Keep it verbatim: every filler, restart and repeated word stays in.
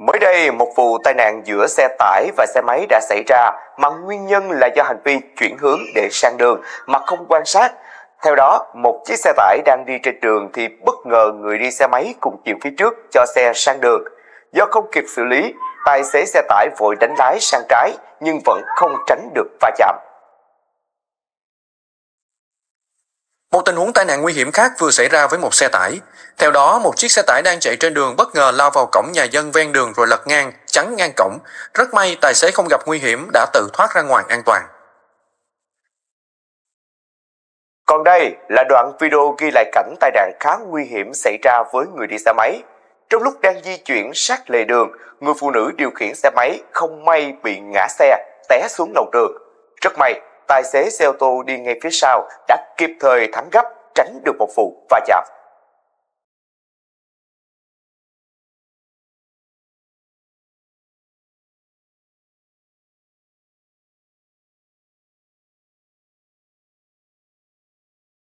Mới đây, một vụ tai nạn giữa xe tải và xe máy đã xảy ra mà nguyên nhân là do hành vi chuyển hướng để sang đường mà không quan sát. Theo đó, một chiếc xe tải đang đi trên đường thì bất ngờ người đi xe máy cùng chiều phía trước cho xe sang đường. Do không kịp xử lý, tài xế xe tải vội đánh lái sang trái nhưng vẫn không tránh được va chạm. Một tình huống tai nạn nguy hiểm khác vừa xảy ra với một xe tải. Theo đó, một chiếc xe tải đang chạy trên đường bất ngờ lao vào cổng nhà dân ven đường rồi lật ngang, chắn ngang cổng. Rất may tài xế không gặp nguy hiểm, đã tự thoát ra ngoài an toàn. Còn đây là đoạn video ghi lại cảnh tai nạn khá nguy hiểm xảy ra với người đi xe máy. Trong lúc đang di chuyển sát lề đường, người phụ nữ điều khiển xe máy không may bị ngã xe, té xuống lòng đường. Rất may, tài xế xe ô tô đi ngay phía sau đã kịp thời thắng gấp, tránh được một vụ va chạm.